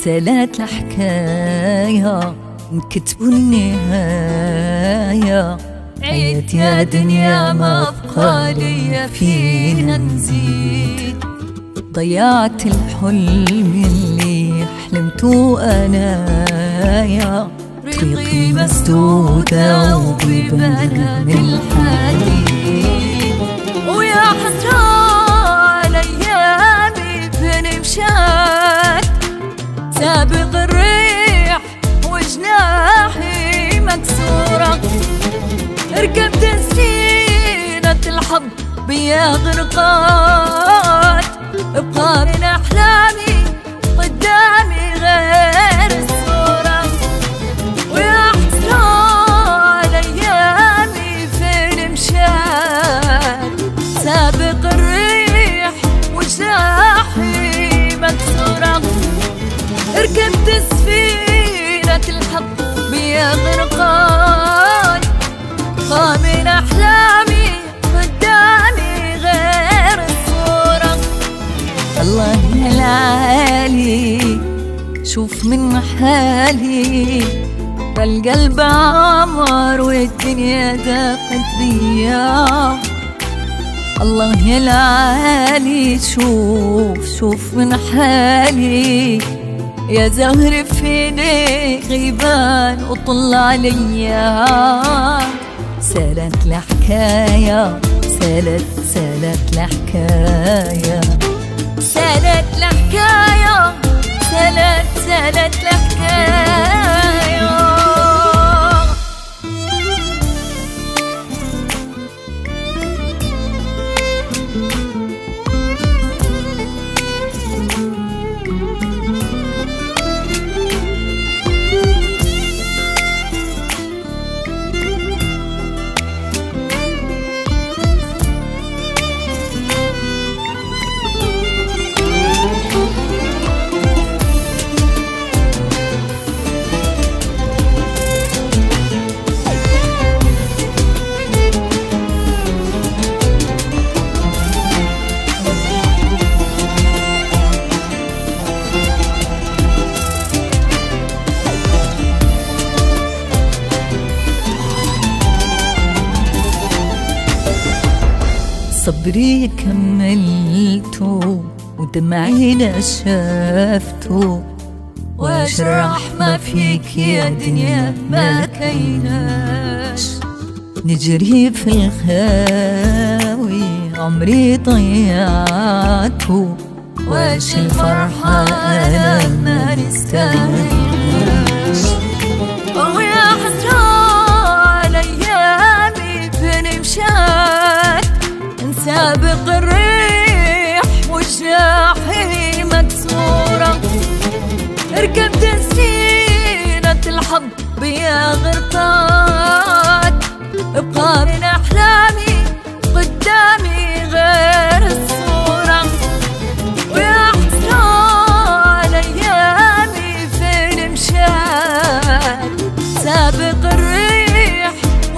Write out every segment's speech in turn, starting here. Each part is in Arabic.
سالت الحكاية نكتبوا النهاية. عيت يا دنيا ما بقى ليا فينا نزيد، ضيعت الحلم اللي حلمته أنايا. طريقي مسدودة وبيبان من الحديد، ويا حسرة على أيامي بنمشات. سابق الريح وجناحي مكسورة، ركبت سفينة الحظ بيا غرقات. ابقى من أحلامي قدامي غير الصورة، ويا حسرة على أيامي فين مشات. سابق الريح وجناحي مكسورة، ركبت سفينة الحظ بيا غرقان. ابقى من أحلامي قدامي غير الصورة. الله يا العالي شوف من حالي، القلب عمر والدنيا ضاقت بيا. الله يا العالي شوف من حالي، يا زهر فيني غيبان وطل عليا. سالت الحكاية سالت الحكاية، سالت الحكاية سالت الحكاية. صبري كملته ودمعي نشفته، واشرح ما فيك يا دنيا ما كيناش. نجري في الخاوي عمري ضيعته، واش الفرحة أنا ما نستاهلهاش. ويا حسرة على أيامي بنمشات. سابق الريح وجناحي مكسورة، ركبت سفينة الحظ بيا غرقات. ابقى من أحلامي قدامي غير الصورة، ويا حسرة على أيامي فين مشات. سابق الريح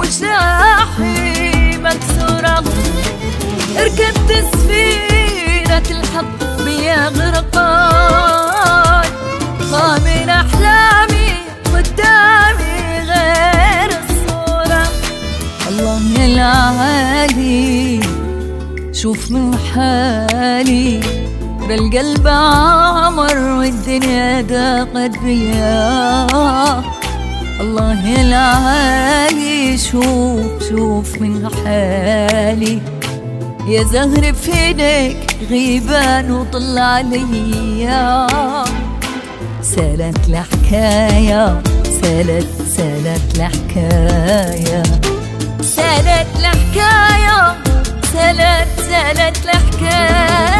وجناحي مكسورة، ركبت سفينة الحظ بيا غرقان. ابقى من أحلامي قدامي غير الصورة. الله يا العالي شوف من حالي، بالقلب عمر والدنيا ضاقت بيا. الله يا العالي شوف من حالي، يا زهر فينك غيبان وطل عليا. سالت الحكاية سالت الحكاية، سالت الحكاية سالت الحكاية.